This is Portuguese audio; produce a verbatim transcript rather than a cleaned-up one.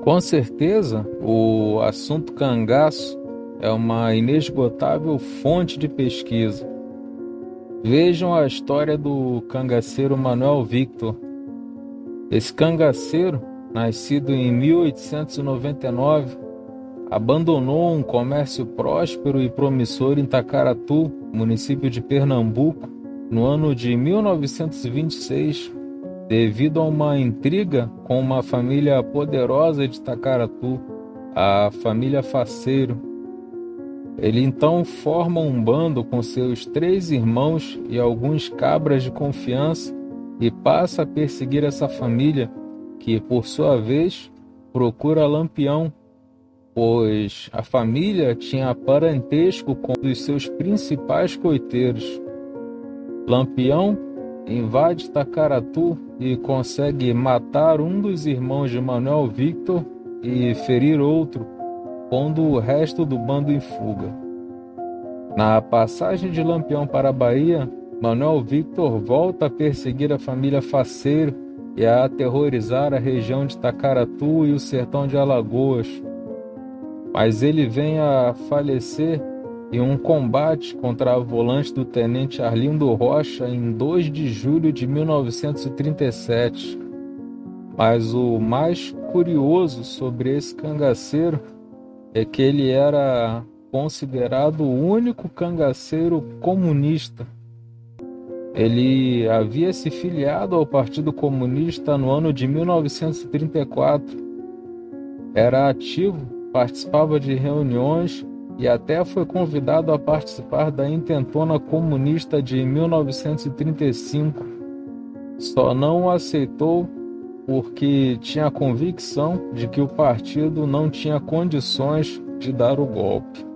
Com certeza, o assunto cangaço é uma inesgotável fonte de pesquisa. Vejam a história do cangaceiro Manuel Victor. Esse cangaceiro, nascido em mil oitocentos e noventa e nove, abandonou um comércio próspero e promissor em Tacaratu, município de Pernambuco, no ano de mil novecentos e vinte e seis, devido a uma intriga com uma família poderosa de Tacaratu, a família Faceiro. Ele então forma um bando com seus três irmãos e alguns cabras de confiança e passa a perseguir essa família, que, por sua vez, procura Lampião, pois a família tinha parentesco com um dos seus principais coiteiros. Lampião invade Tacaratu e consegue matar um dos irmãos de Manuel Victor e ferir outro, pondo o resto do bando em fuga. Na passagem de Lampião para a Bahia, Manuel Victor volta a perseguir a família Faceiro e a aterrorizar a região de Tacaratu e o sertão de Alagoas. Mas ele vem a falecer em um combate contra a volante do tenente Arlindo Rocha em dois de julho de mil novecentos e trinta e sete. Mas o mais curioso sobre esse cangaceiro é que ele era considerado o único cangaceiro comunista. Ele havia se filiado ao Partido Comunista no ano de mil novecentos e trinta e quatro. Era ativo, participava de reuniões e até foi convidado a participar da Intentona Comunista de mil novecentos e trinta e cinco. Só não o aceitou porque tinha a convicção de que o partido não tinha condições de dar o golpe.